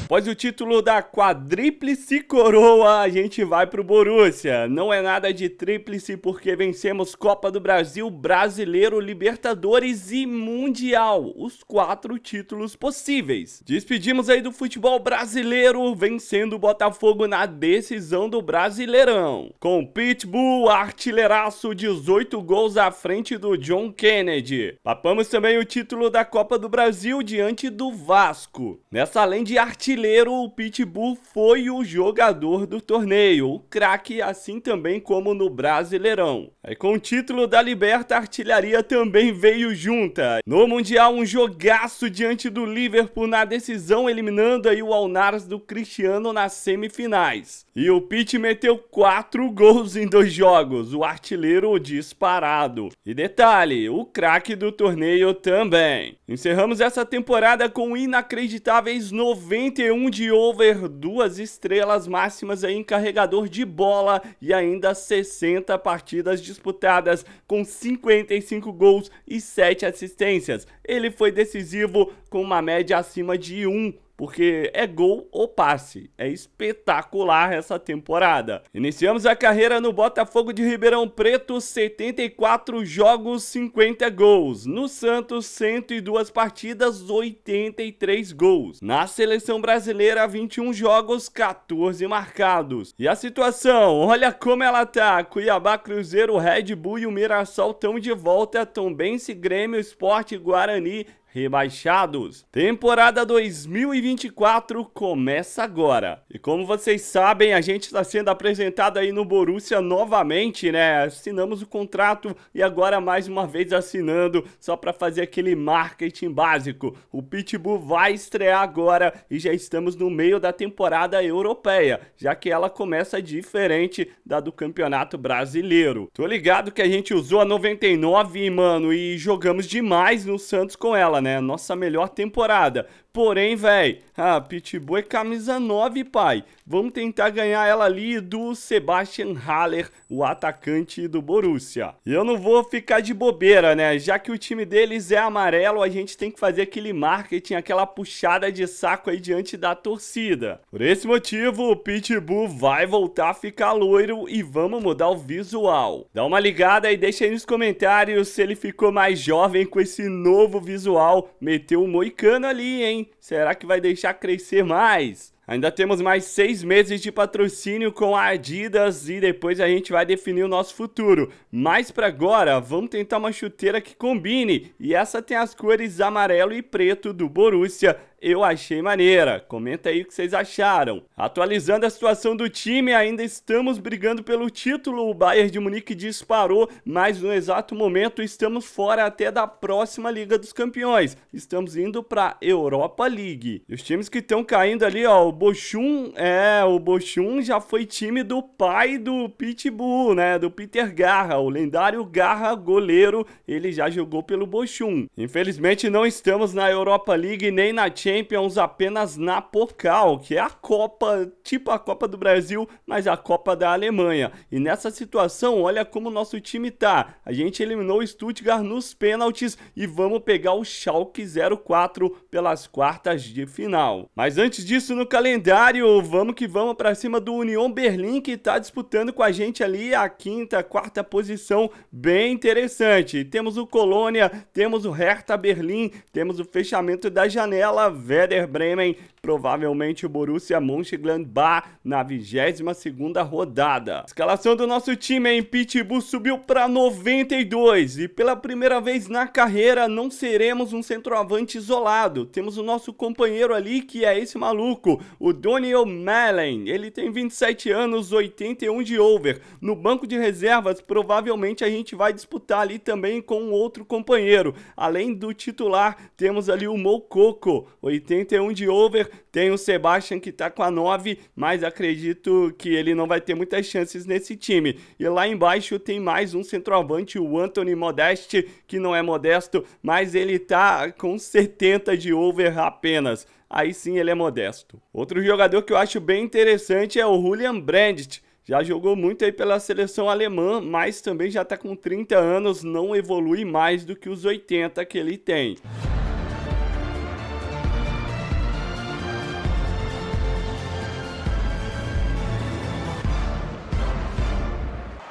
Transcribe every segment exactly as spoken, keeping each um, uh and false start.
Após o título da quadríplice coroa, a gente vai pro Borussia. Não é nada de tríplice porque vencemos Copa do Brasil, Brasileiro, Libertadores e Mundial. Os quatro títulos possíveis. Despedimos aí do futebol brasileiro, vencendo o Botafogo na decisão do Brasileirão. Com Pitbull, artilheiraço, dezoito gols à frente do John Kennedy. Papamos também o título da Copa do Brasil diante do Vasco. Nessa além de artilheiro, o Pitbull foi o jogador do torneio, o craque, assim também como no Brasileirão. Aí com o título da Liberta, a artilharia também veio junta. No Mundial, um jogaço diante do Liverpool na decisão, eliminando aí o Al-Nassr do Cristiano nas semifinais. E o Pitt meteu quatro gols em dois jogos, o artilheiro disparado. E detalhe, o craque do torneio também. Encerramos essa temporada com inacreditáveis noventa e um de over, duas estrelas máximas aí em carregador de bola e ainda sessenta partidas disputadas com cinquenta e cinco gols e sete assistências. Ele foi decisivo com uma média acima de um, porque é gol ou passe. É espetacular essa temporada. Iniciamos a carreira no Botafogo de Ribeirão Preto, setenta e quatro jogos, cinquenta gols. No Santos, cento e duas partidas, oitenta e três gols. Na Seleção Brasileira, vinte e um jogos, quatorze marcados. E a situação, olha como ela tá. Cuiabá, Cruzeiro, Red Bull e o Mirassol estão de volta. Tombense, Grêmio, Sport, Guarani rebaixados. Temporada dois mil e vinte e quatro começa agora. E como vocês sabem, a gente está sendo apresentado aí no Borussia novamente, né? Assinamos o contrato e agora mais uma vez assinando, só para fazer aquele marketing básico. O Pitbull vai estrear agora e já estamos no meio da temporada europeia, já que ela começa diferente da do Campeonato Brasileiro. Tô ligado que a gente usou a noventa e nove, mano, e jogamos demais no Santos com ela, né? Nossa melhor temporada. Porém, velho, a Pitbull é camisa nove, pai. Vamos tentar ganhar ela ali do Sebastian Haller, o atacante do Borussia. E eu não vou ficar de bobeira, né? Já que o time deles é amarelo, a gente tem que fazer aquele marketing, aquela puxada de saco aí diante da torcida. Por esse motivo, o Pitbull vai voltar a ficar loiro e vamos mudar o visual. Dá uma ligada e deixa aí nos comentários se ele ficou mais jovem com esse novo visual. Meteu um moicano ali, hein? Será que vai deixar crescer mais? Ainda temos mais seis meses de patrocínio com a Adidas e depois a gente vai definir o nosso futuro. Mas para agora, vamos tentar uma chuteira que combine. E essa tem as cores amarelo e preto do Borussia. Eu achei maneira. Comenta aí o que vocês acharam. Atualizando a situação do time, ainda estamos brigando pelo título. O Bayern de Munique disparou, mas no exato momento estamos fora até da próxima Liga dos Campeões. Estamos indo para Europa League. E os times que estão caindo ali, ó, o Bochum, é, o Bochum já foi time do pai do Pitbull, né, do Peter Garra, o lendário Garra, goleiro, ele já jogou pelo Bochum. Infelizmente não estamos na Europa League nem na Champions, apenas na Pokal, que é a Copa, tipo a Copa do Brasil, mas a Copa da Alemanha. E nessa situação, olha como o nosso time tá. A gente eliminou o Stuttgart nos pênaltis e vamos pegar o Schalke zero quatro pelas quartas de final. Mas antes disso, no calendário, vamos que vamos para cima do Union Berlin, que tá disputando com a gente ali a quinta, quarta posição, bem interessante. Temos o Colônia, temos o Hertha Berlim, temos o fechamento da janela, Werder Bremen, provavelmente o Borussia Mönchengladbach na vigésima segunda rodada. Escalação do nosso time em Pitbull subiu para noventa e dois e pela primeira vez na carreira não seremos um centroavante isolado. Temos o nosso companheiro ali que é esse maluco, o Daniel Malen. Ele tem vinte e sete anos, oitenta e um de over. No banco de reservas provavelmente a gente vai disputar ali também com um outro companheiro. Além do titular temos ali o Moukoko, oitenta e um de over, tem o Sebastian que tá com a nove, mas acredito que ele não vai ter muitas chances nesse time. E lá embaixo tem mais um centroavante, o Anthony Modeste, que não é modesto, mas ele tá com setenta de over apenas. Aí sim ele é modesto. Outro jogador que eu acho bem interessante é o Julian Brandt. Já jogou muito aí pela seleção alemã, mas também já tá com trinta anos, não evolui mais do que os oitenta que ele tem.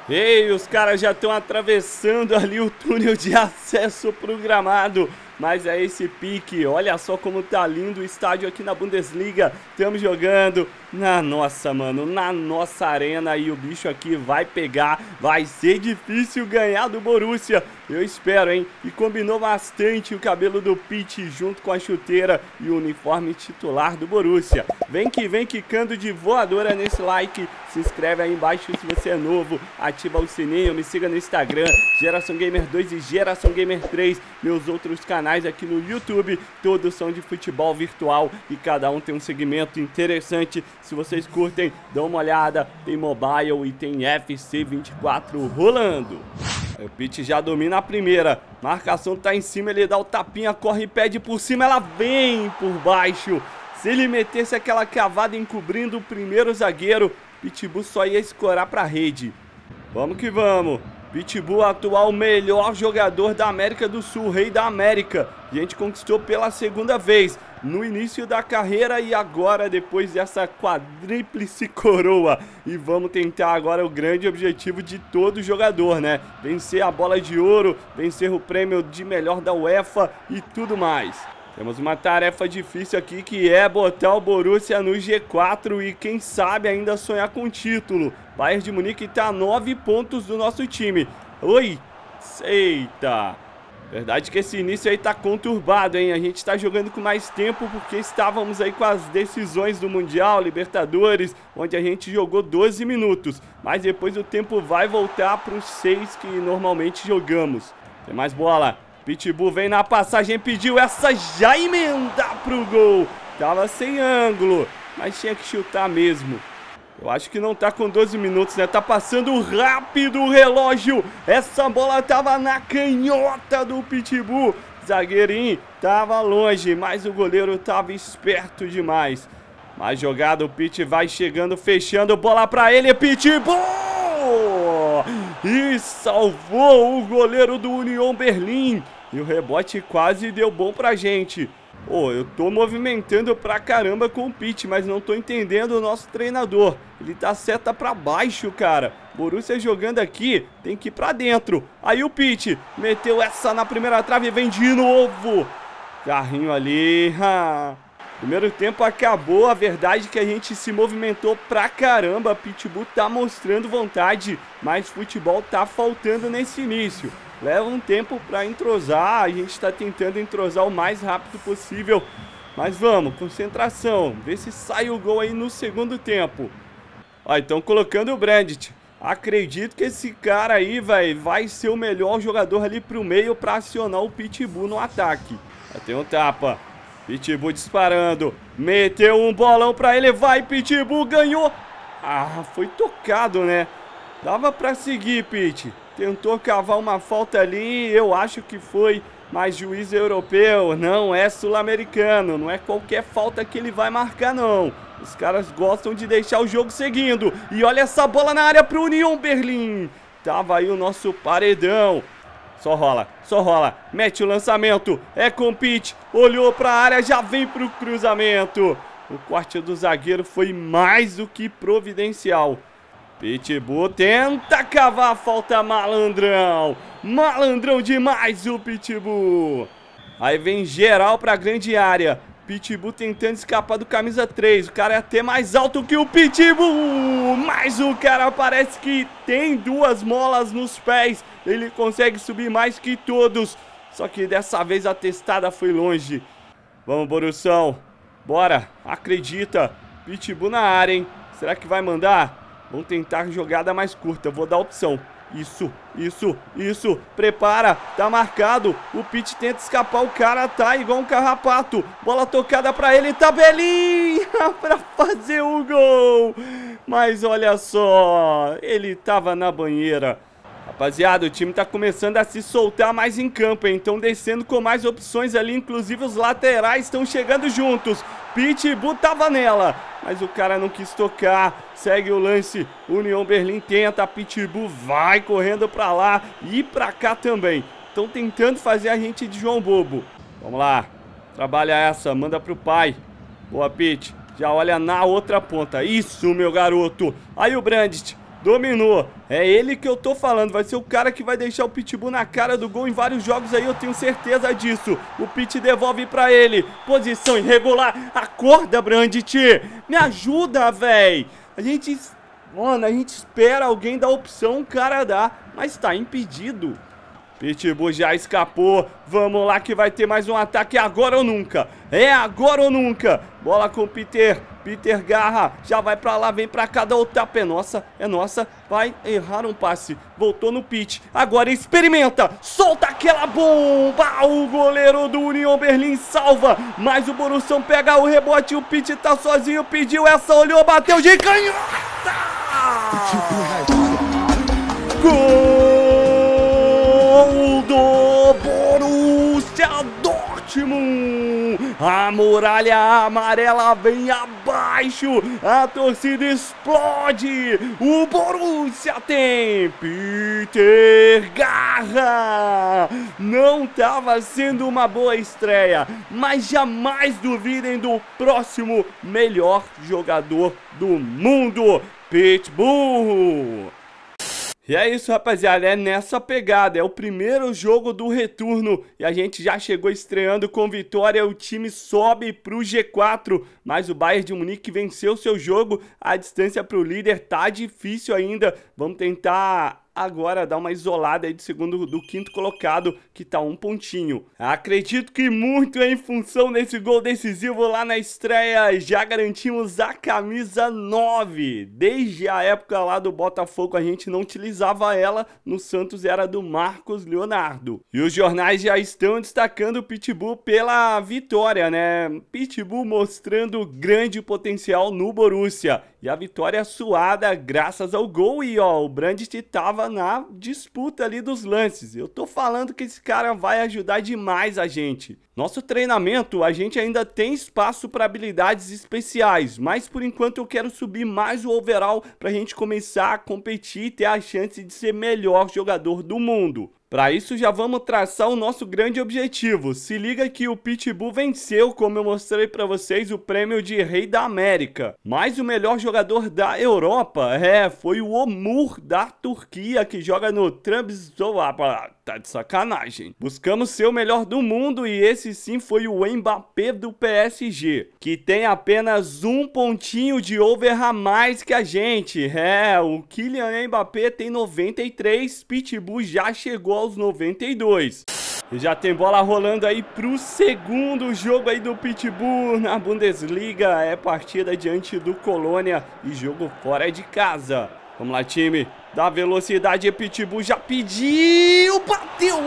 Ei, os caras já estão atravessando ali o túnel de acesso pro gramado. Mas é esse pique, olha só como tá lindo o estádio aqui na Bundesliga. Estamos jogando na nossa, mano, na nossa arena e o bicho aqui vai pegar. Vai ser difícil ganhar do Borussia, eu espero, hein? E combinou bastante o cabelo do Pitt junto com a chuteira e o uniforme titular do Borussia. Vem que vem quicando de voadora nesse like. Se inscreve aí embaixo se você é novo, ativa o sininho, me siga no Instagram, Geração Gamer dois e Geração Gamer três, meus outros canais aqui no YouTube, todos são de futebol virtual e cada um tem um segmento interessante. Se vocês curtem, dá uma olhada, tem mobile e tem F C vinte e quatro rolando. O Pitt já domina a primeira, marcação tá em cima, ele dá o tapinha, corre e pede por cima, ela vem por baixo. Se ele metesse aquela cavada encobrindo o primeiro zagueiro, Pitbull só ia escorar pra rede. Vamos que vamos. Pitbull, atual melhor jogador da América do Sul, rei da América. A gente conquistou pela segunda vez, no início da carreira e agora depois dessa quadríplice coroa. E vamos tentar agora o grande objetivo de todo jogador, né? Vencer a bola de ouro, vencer o prêmio de melhor da UEFA e tudo mais. Temos uma tarefa difícil aqui que é botar o Borussia no G quatro e quem sabe ainda sonhar com o título. Bayern de Munique está a nove pontos do nosso time. Oi! Eita! Verdade que esse início aí tá conturbado, hein? A gente tá jogando com mais tempo porque estávamos aí com as decisões do Mundial, Libertadores, onde a gente jogou doze minutos. Mas depois o tempo vai voltar para os seis que normalmente jogamos. Tem mais bola. Pitbull vem na passagem, pediu essa, já emenda pro gol. Tava sem ângulo, mas tinha que chutar mesmo. Eu acho que não tá com doze minutos, né? Tá passando rápido o relógio. Essa bola tava na canhota do Pitbull. Zagueirinho tava longe, mas o goleiro tava esperto demais. Mais jogada, o Pitt vai chegando, fechando, bola pra ele, Pitbull! E salvou o goleiro do Union Berlim. E o rebote quase deu bom pra gente. Ô, oh, eu tô movimentando pra caramba com o Pitt, mas não tô entendendo o nosso treinador. Ele tá seta pra baixo, cara. Borussia jogando aqui, tem que ir pra dentro. Aí o Pitt meteu essa na primeira trave e vem de novo. Carrinho ali. Primeiro tempo acabou, a verdade é que a gente se movimentou pra caramba. Pitbull tá mostrando vontade, mas futebol tá faltando nesse início. Leva um tempo pra entrosar, a gente tá tentando entrosar o mais rápido possível. Mas vamos, concentração, vê se sai o gol aí no segundo tempo. Ó, então colocando o Brandt. Acredito que esse cara aí, véio, vai ser o melhor jogador ali pro meio pra acionar o Pitbull no ataque. Já tem um tapa. Pitbull disparando, meteu um bolão pra ele, vai Pitbull, ganhou. Ah, foi tocado, né? Dava pra seguir, Pitt. Tentou cavar uma falta ali, eu acho que foi, mas juiz europeu, não é sul-americano, não é qualquer falta que ele vai marcar, não. Os caras gostam de deixar o jogo seguindo. E olha essa bola na área pro Union Berlim. Tava aí o nosso paredão. Só rola, só rola, mete o lançamento, é com o Pitt, olhou pra área, já vem pro cruzamento. O corte do zagueiro foi mais do que providencial. Pitbull tenta cavar a falta, malandrão. Malandrão demais o Pitbull. Aí vem geral pra grande área. Pitbull tentando escapar do camisa três. O cara é até mais alto que o Pitbull. Mas o cara parece que tem duas molas nos pés. Ele consegue subir mais que todos. Só que dessa vez a testada foi longe. Vamos, Borussão. Bora, acredita. Pitbull na área, hein? Será que vai mandar? Vamos tentar jogada mais curta, vou dar opção. Isso, isso, isso, prepara, tá marcado. O Pitt tenta escapar, o cara tá igual um carrapato. Bola tocada pra ele, tabelinha pra fazer o gol. Mas olha só, ele tava na banheira. Rapaziada, o time tá começando a se soltar mais em campo, hein? Então descendo com mais opções ali, inclusive os laterais estão chegando juntos. Pitbull tava nela, mas o cara não quis tocar. Segue o lance, Union Berlim tenta, Pitbull vai correndo pra lá e pra cá também. Estão tentando fazer a gente de João Bobo. Vamos lá, trabalha essa, manda pro pai. Boa, Pitt, já olha na outra ponta. Isso, meu garoto. Aí o Brandt dominou. É ele que eu tô falando, vai ser o cara que vai deixar o Pitbull na cara do gol em vários jogos aí, eu tenho certeza disso. O Pit devolve pra ele, posição irregular, acorda, Brandt, me ajuda, véi. A gente, mano, a gente espera alguém dar opção, o cara dá, mas tá impedido. Pitbull já escapou, vamos lá que vai ter mais um ataque, agora ou nunca, é agora ou nunca. Bola com o Peter, Peter garra, já vai pra lá, vem pra cá, dá o tapa, é nossa, é nossa, vai errar um passe, voltou no Pit, agora experimenta, solta aquela bomba, o goleiro do Union Berlim salva, mas o Borussia pega o rebote, o Pit tá sozinho, pediu essa, olhou, bateu de canhota! Gol! Do Borussia Dortmund, a muralha amarela vem abaixo, a torcida explode, o Borussia tem Peter garra. Não estava sendo uma boa estreia, mas jamais duvidem do próximo melhor jogador do mundo, Pitbull. E é isso, rapaziada, é nessa pegada, é o primeiro jogo do retorno e a gente já chegou estreando com vitória, o time sobe pro G quatro, mas o Bayern de Munique venceu seu jogo, a distância pro líder tá difícil ainda, vamos tentar agora dar uma isolada aí do segundo, do quinto colocado, que tá um pontinho. Acredito que muito em função desse gol decisivo lá na estreia, já garantimos a camisa nove. Desde a época lá do Botafogo a gente não utilizava ela, no Santos era do Marcos Leonardo. E os jornais já estão destacando o Pitbull pela vitória, né? Pitbull mostrando grande potencial no Borussia. E a vitória suada graças ao gol e ó, o Brandt tava na disputa ali dos lances. Eu tô falando que esse cara vai ajudar demais a gente. Nosso treinamento, a gente ainda tem espaço para habilidades especiais, mas por enquanto eu quero subir mais o overall pra gente começar a competir e ter a chance de ser melhor jogador do mundo. Para isso já vamos traçar o nosso grande objetivo. Se liga que o Pitbull venceu, como eu mostrei para vocês, o prêmio de Rei da América. Mas o melhor jogador da Europa, é, foi o Omur da Turquia, que joga no Trabzonspor. Tá de sacanagem. Buscamos ser o melhor do mundo e esse sim foi o Mbappé do P S G, que tem apenas um pontinho de over a mais que a gente. É, o Kylian Mbappé tem noventa e três, Pitbull já chegou aos noventa e dois. E já tem bola rolando aí pro segundo jogo aí do Pitbull na Bundesliga. É partida diante do Colônia e jogo fora de casa. Vamos lá, time. Dá velocidade, Pitbull já pediu, bateu!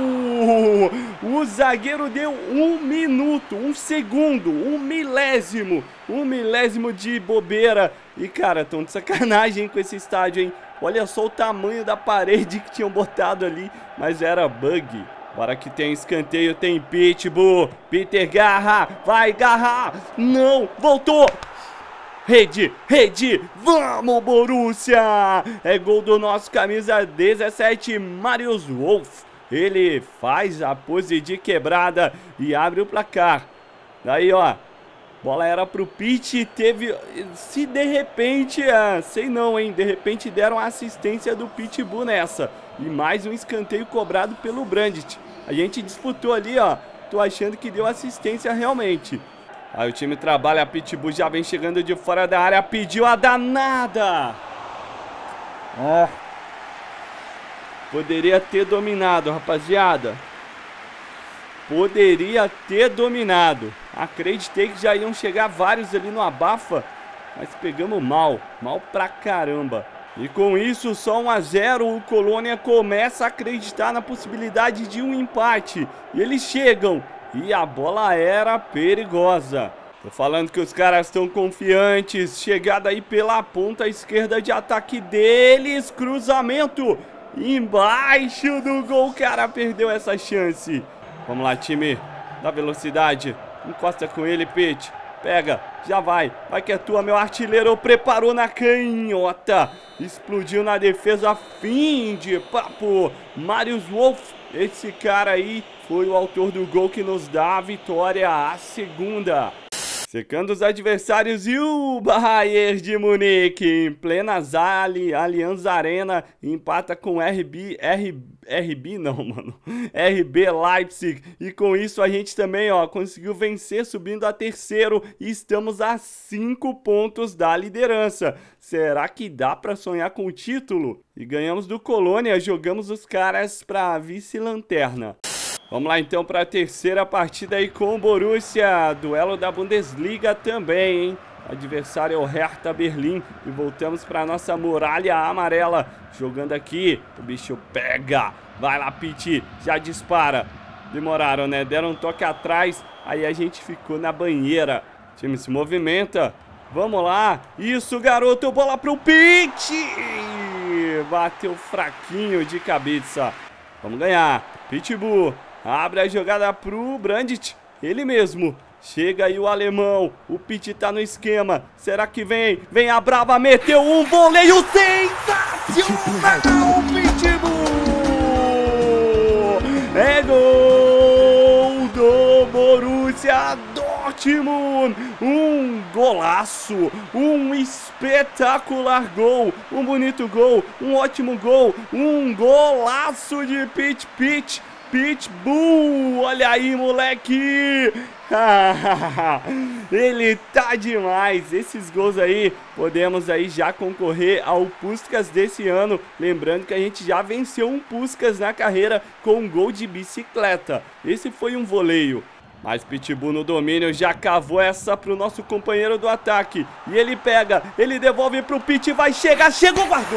O zagueiro deu um minuto, um segundo, um milésimo, um milésimo de bobeira. E, cara, tão de sacanagem com esse estádio, hein? Olha só o tamanho da parede que tinham botado ali, mas era bug. Bora que tem escanteio, tem Pitbull, Peter garra, vai garra, não, voltou! Rede, rede, vamos Borussia! É gol do nosso camisa dezessete, Marius Wolf. Ele faz a pose de quebrada e abre o placar. Daí, ó, bola era pro Pit, teve, se de repente, ah, sei não, hein, de repente deram a assistência do Pitbull nessa. E mais um escanteio cobrado pelo Brandt. A gente disputou ali, ó, tô achando que deu assistência realmente. Aí o time trabalha, a Pitbull já vem chegando de fora da área, pediu a danada. Ó. Poderia ter dominado, rapaziada. Poderia ter dominado. Acreditei que já iam chegar vários ali no abafa, mas pegamos mal, mal pra caramba. E com isso, só um a zero, o Colônia começa a acreditar na possibilidade de um empate. E eles chegam. E a bola era perigosa. Tô falando que os caras estão confiantes. Chegada aí pela ponta esquerda de ataque deles. Cruzamento. Embaixo do gol. O cara perdeu essa chance. Vamos lá, time. Dá velocidade. Encosta com ele, Pete. Pega. Já vai. Vai que é tua, meu artilheiro. Preparou na canhota. Explodiu na defesa. Fim de papo. Marius Wolf. Esse cara aí foi o autor do gol que nos dá a vitória, a segunda. Secando os adversários e o Bayern de Munique em plena Ali, Allianz Arena empata com R B, R, RB não, mano, R B Leipzig, e com isso a gente também, ó, conseguiu vencer subindo a terceiro e estamos a cinco pontos da liderança. Será que dá pra sonhar com o título? E ganhamos do Colônia, jogamos os caras pra vice-lanterna. Vamos lá então para a terceira partida aí com o Borussia, duelo da Bundesliga também, hein? O adversário é o Hertha Berlim e voltamos para nossa muralha amarela, jogando aqui, o bicho pega, vai lá Pitt, já dispara, demoraram né, deram um toque atrás, aí a gente ficou na banheira, o time se movimenta, vamos lá, isso garoto, bola pro Pitt, bateu fraquinho de cabeça, vamos ganhar, Pitbull. Abre a jogada pro Brandt, ele mesmo. Chega aí o alemão, o Pitt tá no esquema. Será que vem? Vem a brava, meteu um voleio sensacional, Pitbull! É gol do Borussia Dortmund! Um golaço, um espetacular gol, um bonito gol, um ótimo gol, um golaço de Pitt Pitt. Pitbull, olha aí, moleque! Ele tá demais. Esses gols aí, podemos aí já concorrer ao Puskás desse ano. Lembrando que a gente já venceu um Puskás na carreira com um gol de bicicleta. Esse foi um voleio. Mas Pitbull no domínio já cavou essa pro nosso companheiro do ataque. E ele pega, ele devolve pro Pitt, vai chegar, chegou, guardou!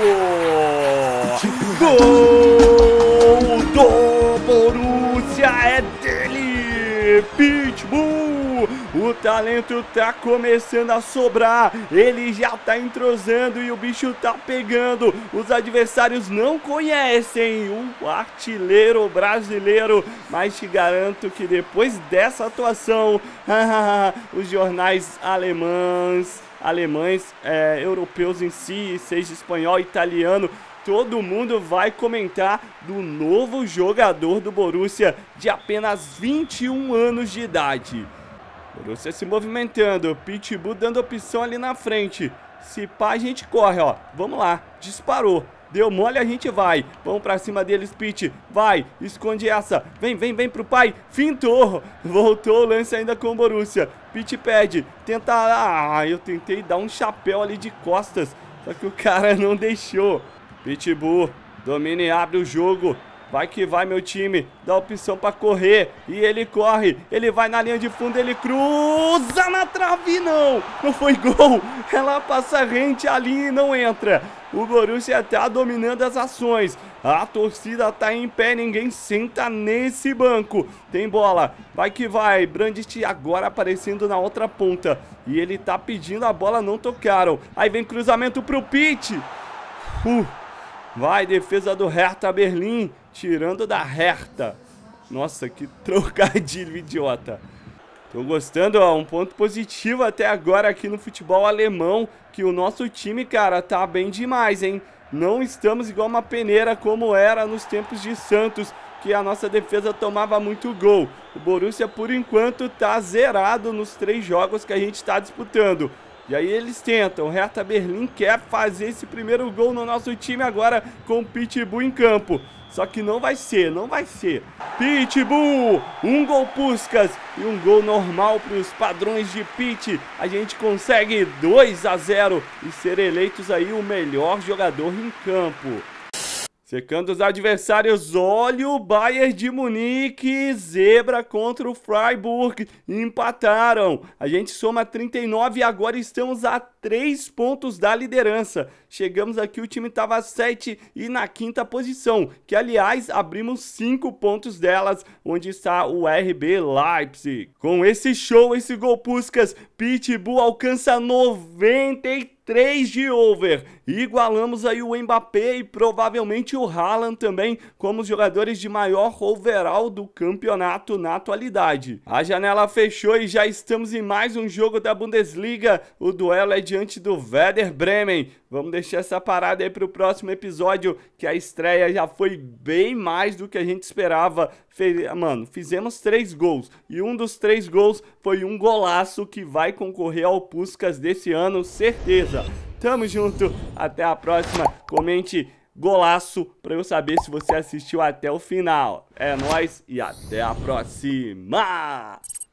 Gol do Borussia, é dele! Pitbull! O talento tá começando a sobrar, ele já tá entrosando e o bicho tá pegando. Os adversários não conhecem o artilheiro brasileiro, mas te garanto que depois dessa atuação, os jornais alemães, alemães, é, europeus em si, seja espanhol, italiano, todo mundo vai comentar do novo jogador do Borussia de apenas vinte e um anos de idade. Borussia se movimentando, Pitbull dando opção ali na frente. Se pá, a gente corre, ó. Vamos lá, disparou. Deu mole, a gente vai. Vamos pra cima deles, Pitt. Vai, esconde essa. Vem, vem, vem pro pai. Fintou. Voltou o lance ainda com o Borussia. Pitt pede. Tenta... Ah, eu tentei dar um chapéu ali de costas. Só que o cara não deixou. Pitbull domina e abre o jogo. Vai que vai, meu time. Dá opção pra correr. E ele corre. Ele vai na linha de fundo. Ele cruza na trave. Não. Não foi gol. Ela passa rente ali e não entra. O Borussia tá dominando as ações. A torcida tá em pé. Ninguém senta nesse banco. Tem bola. Vai que vai. Brandt agora aparecendo na outra ponta. E ele tá pedindo a bola. Não tocaram. Aí vem cruzamento pro Pitt. Uh. Vai, defesa do Hertha Berlim, tirando da Hertha. Nossa, que trocadilho idiota. Tô gostando, ó, um ponto positivo até agora aqui no futebol alemão, que o nosso time, cara, tá bem demais, hein? Não estamos igual uma peneira como era nos tempos de Santos, que a nossa defesa tomava muito gol. O Borussia, por enquanto, tá zerado nos três jogos que a gente tá disputando. E aí eles tentam, o Hertha Berlim quer fazer esse primeiro gol no nosso time agora com o Pitbull em campo. Só que não vai ser, não vai ser. Pitbull, um gol Puskás e um gol normal para os padrões de Pitt. A gente consegue dois a zero e ser eleitos aí o melhor jogador em campo. Secando os adversários, olha o Bayern de Munique, zebra contra o Freiburg, empataram. A gente soma trinta e nove e agora estamos a três pontos da liderança. Chegamos aqui, o time estava a sete e na quinta posição, que aliás abrimos cinco pontos delas, onde está o R B Leipzig. Com esse show, esse gol Puskás, Pitbull alcança noventa e três de over. igualamos aí o Mbappé e provavelmente o Haaland também como os jogadores de maior overall do campeonato na atualidade. A janela fechou e já estamos em mais um jogo da Bundesliga. O duelo é diante do Werder Bremen. Vamos deixar essa parada aí para o próximo episódio, que a estreia já foi bem mais do que a gente esperava. Fe... Mano, fizemos três gols e um dos três gols foi um golaço que vai concorrer ao Puskás desse ano, certeza. Tamo junto, até a próxima. Comente golaço para eu saber se você assistiu até o final. É nóis e até a próxima!